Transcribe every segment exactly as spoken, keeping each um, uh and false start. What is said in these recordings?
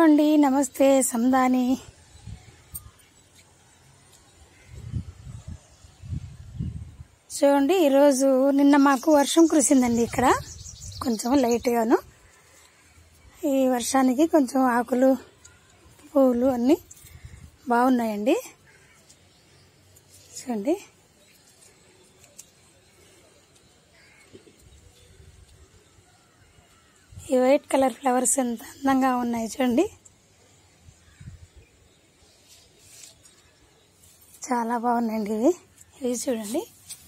అండి, నమస్తే. సందాని చూడండి, ఈరోజు నిన్న మాకు వర్షం కురిసిందండి. ఇక్కడ కొంచెం లైట్గాను. ఈ వర్షానికి కొంచెం ఆకులు పువ్వులు అన్నీ బాగున్నాయండి. చూడండి, ఈ వైట్ కలర్ ఫ్లవర్స్ ఎంత అందంగా ఉన్నాయి చూడండి. చాలా బాగున్నాయండి ఇవి. ఇవి చూడండి,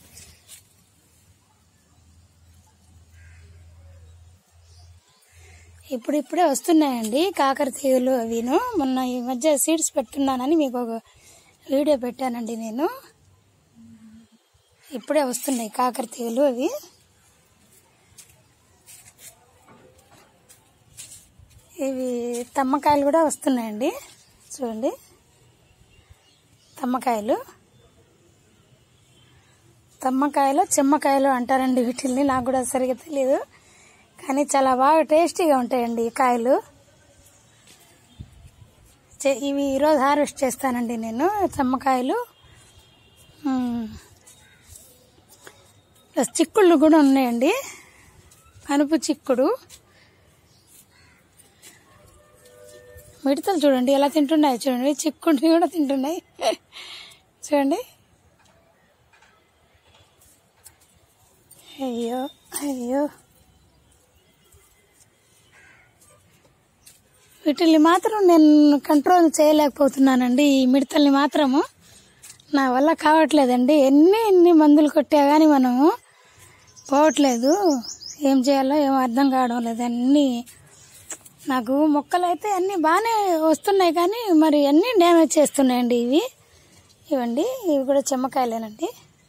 ఇప్పుడిప్పుడే వస్తున్నాయండి కాకర తీగలు అవిను. మొన్న ఈ మధ్య సీడ్స్ పెట్టున్నానని మీకు ఒక వీడియో పెట్టానండి నేను. ఇప్పుడే వస్తున్నాయి కాకర తీగలు అవి. ఇవి తమ్మకాయలు కూడా వస్తున్నాయండి. చూడండి, తమ్మకాయలు తమ్మకాయలు చెమ్మకాయలు అంటారండి వీటిల్ని. నాకు కూడా సరిగ్గా తెలియదు, కానీ చాలా బాగా టేస్టీగా ఉంటాయండి ఈ కాయలు. ఇవి ఈరోజు హార్వెస్ట్ చేస్తానండి నేను. చెమ్మకాయలు ప్లస్ చిక్కుళ్ళు కూడా ఉన్నాయండి. అనుపు చిక్కుడు, మిడతలు చూడండి ఎలా తింటున్నాయి. చూడండి, చిక్కుడిని కూడా తింటున్నాయి. చూడండి, అయ్యో అయ్యో. వీటిని మాత్రం నేను కంట్రోల్ చేయలేకపోతున్నానండి. ఈ మిడతల్ని మాత్రము నా వల్ల కావట్లేదండి. ఎన్ని ఎన్ని మందులు కొట్టా కానీ మనము పోవట్లేదు. ఏం చేయాలో ఏమో అర్థం కావడం లేదు. అన్నీ నాకు మొక్కలు అయితే అన్నీ బాగానే వస్తున్నాయి, కానీ మరి అన్నీ డ్యామేజ్ చేస్తున్నాయండి ఇవి. ఇవ్వండి, ఇవి కూడా చెమ్మకాయలేనండి.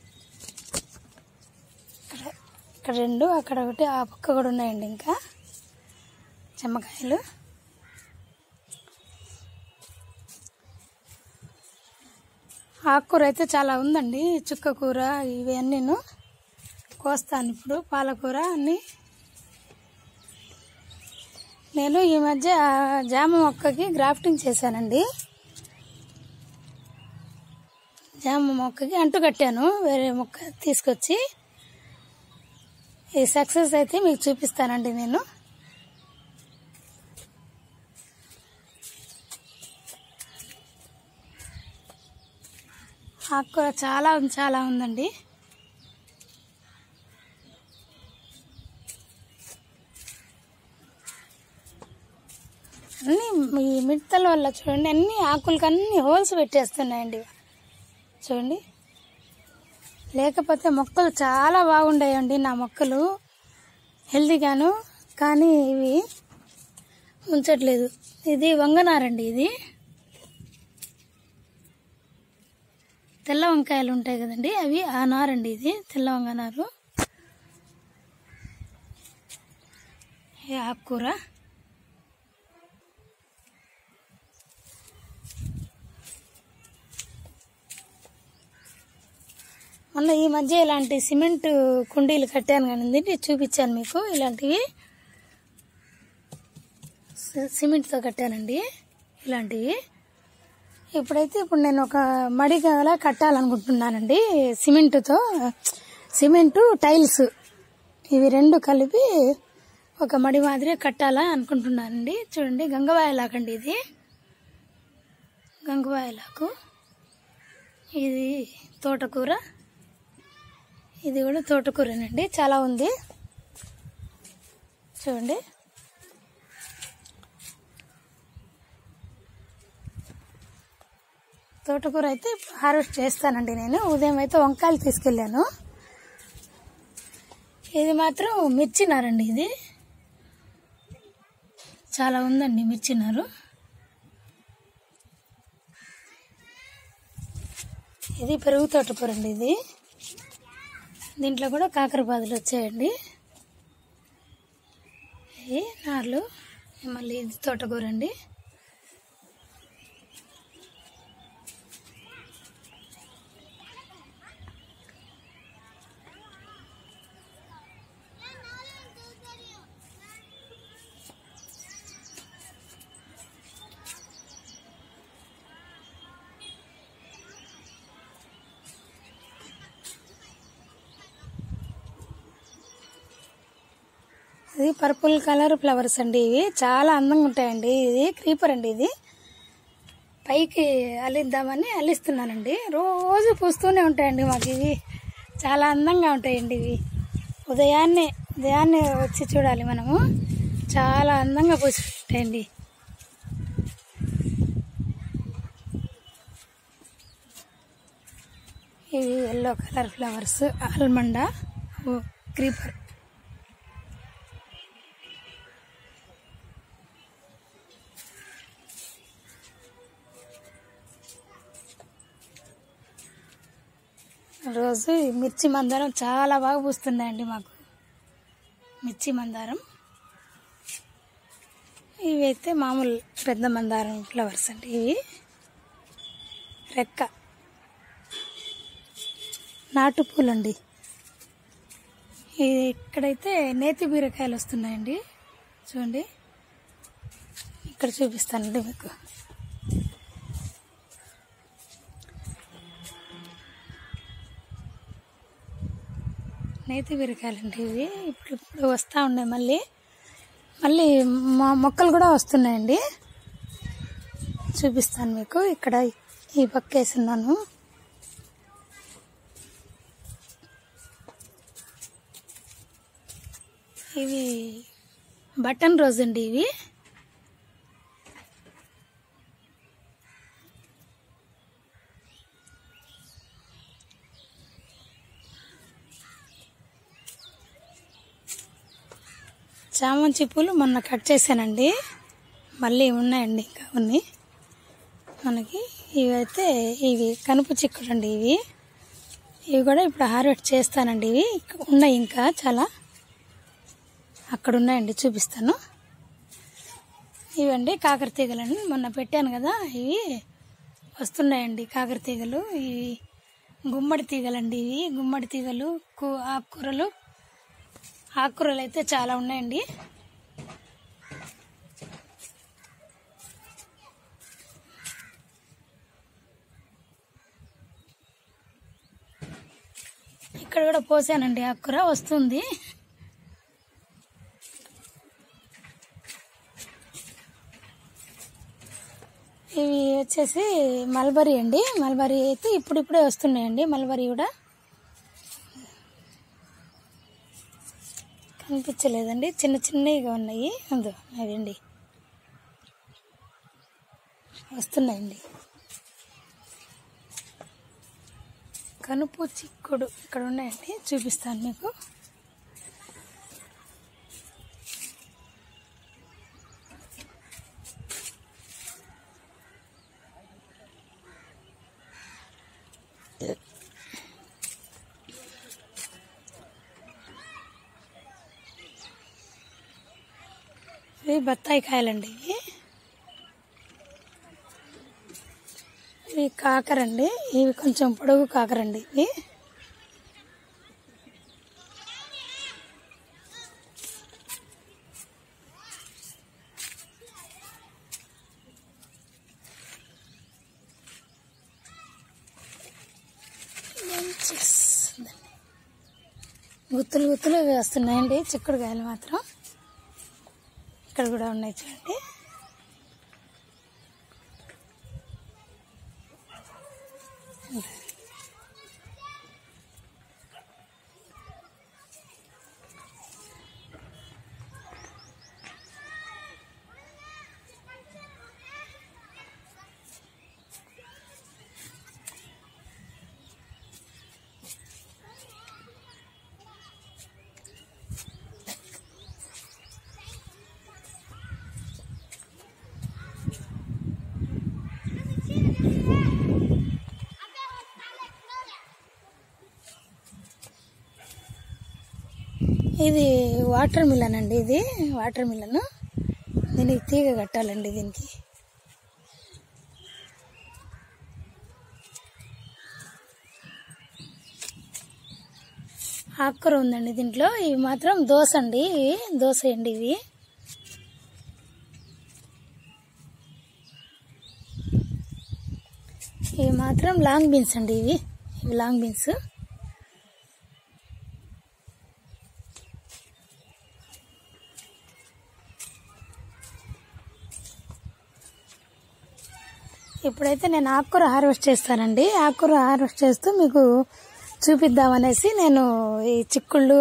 ఇక్కడ ఇక్కడ రెండు, అక్కడ ఒకటి, ఆ పక్క కూడా ఉన్నాయండి ఇంకా చెమ్మకాయలు. ఆకుకూర అయితే చాలా ఉందండి. చుక్క కూర ఇవన్నీను కోస్తాను ఇప్పుడు. పాలకూర అన్నీ. నేను ఈ మధ్య జామ మొక్కకి గ్రాఫ్టింగ్ చేశానండి. జామ మొక్కకి అంటు కట్టాను వేరే మొక్క తీసుకొచ్చి. ఈ సక్సెస్ అయితే మీకు చూపిస్తానండి నేను. ఆకుకూర చాలా చాలా ఉందండి. అన్నీ ఈ మిడతల వల్ల చూడండి అన్ని ఆకులకి అన్ని హోల్స్ పెట్టేస్తున్నాయండి. చూడండి, లేకపోతే మొక్కలు చాలా బాగుండాయండి నా మొక్కలు, హెల్తీగాను. కానీ ఇవి ఉంచట్లేదు. ఇది వంగనారండి. ఇది తెల్ల వంకాయలు ఉంటాయి కదండి, అవి ఆ నారండి. ఇది తెల్ల వంగనారు. ఈ ఆకుకూర మొన్న ఈ మధ్య ఇలాంటి సిమెంట్ కుండీలు కట్టాను కానీ చూపించాను మీకు. ఇలాంటివి సిమెంట్తో కట్టానండి ఇలాంటివి. ఇప్పుడైతే ఇప్పుడు నేను ఒక మడిగలా కట్టాలనుకుంటున్నానండి సిమెంటుతో. సిమెంటు టైల్స్ ఇవి రెండు కలిపి ఒక మడి మాదిరి కట్టాలా అనుకుంటున్నానండి. చూడండి, గంగవాయలాకండి ఇది. గంగవాయలాకు. ఇది తోటకూర, ఇది కూడా తోటకూరనండి. చాలా ఉంది చూడండి. తోటకూర అయితే హార్వెస్ట్ చేస్తానండి నేను. ఉదయం అయితే వంకాయలు తీసుకెళ్ళాను. ఇది మాత్రం మిర్చినారండి. ఇది చాలా ఉందండి మిర్చినారు. ఇది పెరుగు తోటకూర అండి. ఇది దీంట్లో కూడా కాకరపాదులు వచ్చాయండి. ఇది నార్లు. మళ్ళీ ఇది తోటకూర అండి. ఇది పర్పుల్ కలర్ ఫ్లవర్స్ అండి. ఇవి చాలా అందంగా ఉంటాయండి. ఇది క్రీపర్ అండి. ఇది పైకి అల్లిద్దామని అల్లిస్తున్నానండి. రోజు పూస్తూనే ఉంటాయండి మాకు. ఇవి చాలా అందంగా ఉంటాయండి. ఇవి ఉదయాన్నే ఉదయాన్నే వచ్చి చూడాలి మనము. చాలా అందంగా పూసి ఉంటాయండి. ఇవి yellow colour flowers allamanda creeper. రోజు మిర్చి మందారం చాలా బాగా పూస్తున్నాయండి మాకు. మిర్చి మందారం ఇవి అయితే మామూలు పెద్ద మందారం ఫ్లవర్స్ అండి. ఇవి రెక్క నాటు పూలండి. ఇక్కడైతే నేతి బీరకాయలు వస్తున్నాయండి. చూడండి, ఇక్కడ చూపిస్తానండి మీకు. నేతి బీరకాయలండి ఇవి. ఇప్పుడు ఇప్పుడు వస్తూ ఉన్నాయి. మళ్ళీ మళ్ళీ మా మొక్కలు కూడా వస్తున్నాయండి. చూపిస్తాను మీకు. ఇక్కడ ఈ పక్క వేసున్నాను. ఇవి బటన్ రోజ్ అండి. ఇవి చామంతి పూలు మొన్న కట్ చేశానండి. మళ్ళీ ఉన్నాయండి ఇంకా కొన్ని మనకి. ఇవి అయితే ఇవి కనుపు చిక్కుడు అండి. ఇవి ఇవి కూడా ఇప్పుడు హార్వెస్ట్ చేస్తానండి. ఇవి ఉన్నాయి ఇంకా చాలా, అక్కడ ఉన్నాయండి. చూపిస్తాను. ఇవండి కాకర తీగలండి. మొన్న పెట్టాను కదా, ఇవి వస్తున్నాయండి కాకర తీగలు. ఇవి గుమ్మడి తీగలండి. ఇవి గుమ్మడి తీగలు. ఆకుకూరలు ఆకుకూరలు అయితే చాలా ఉన్నాయండి. ఇక్కడ కూడా పోసానండి ఆకుకూర, వస్తుంది. ఇవి వచ్చేసి మల్బరీ అండి. మల్బరీ అయితే ఇప్పుడిప్పుడే వస్తున్నాయండి. మల్బరీ కూడా కనిపించలేదండి, చిన్న చిన్నవిగా ఉన్నాయి. అందు అవండి వస్తున్నాయండి. కనుపు చిక్కుడు ఇక్కడ ఉన్నాయండి. చూపిస్తాను మీకు. ఇవి బత్తాయి కాయలండి. ఇవి ఇవి కాకరండి. ఇవి కొంచెం పొడుగు కాకరండి. ఇవి గుత్తులు గుత్తులు వేస్తున్నాయండి. చిక్కుడుకాయలు మాత్రం ఇక్కడ కూడా ఉన్నాయి. చూడండి, ఇది వాటర్ మిలన్ అండి. ఇది వాటర్ మిలన్. దీనికి తీగ కట్టాలండి. దీనికి ఆకుకూర ఉందండి దీంట్లో. ఇవి మాత్రం దోస అండి. ఇవి దోస అండి. ఇవి ఇవి మాత్రం లాంగ్ బీన్స్ అండి. ఇవి ఇవి లాంగ్ బీన్స్. ఇప్పుడైతే నేను ఆకుకూర హార్వెస్ట్ చేస్తానండి. ఆకుకూర హార్వెస్ట్ చేస్తూ మీకు చూపిద్దామనేసి నేను ఈ చిక్కుళ్ళు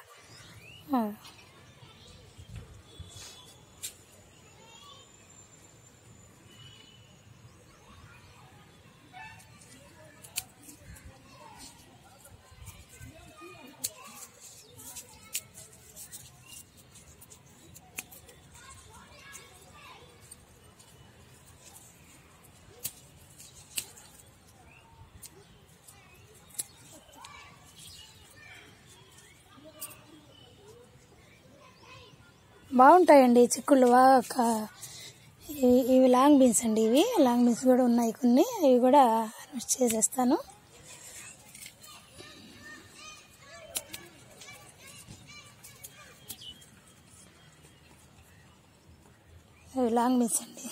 బాగుంటాయండి చిక్కుళ్ళు. ఇవి ఇవి లాంగ్ బీన్స్ అండి. ఇవి లాంగ్ బీన్స్ కూడా ఉన్నాయి కొన్ని, ఇవి కూడా హార్వెస్ట్ చేసేస్తాను. ఇవి లాంగ్ బీన్స్ అండి.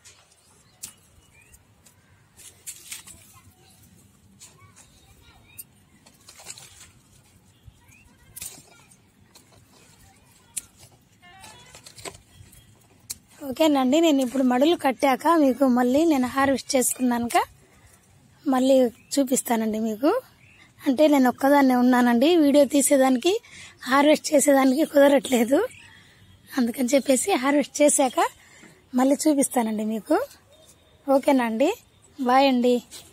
ఓకేనండి, నేను ఇప్పుడు మడులు కట్టాక మీకు మళ్ళీ నేను హార్వెస్ట్ చేసుకున్నాక మళ్ళీ చూపిస్తానండి మీకు. అంటే నేను ఒక్కదాన్నే ఉన్నానండి, వీడియో తీసేదానికి హార్వెస్ట్ చేసేదానికి కుదరట్లేదు. అందుకని చెప్పేసి హార్వెస్ట్ చేశాక మళ్ళీ చూపిస్తానండి మీకు. ఓకేనా అండి, బాయ్ అండి.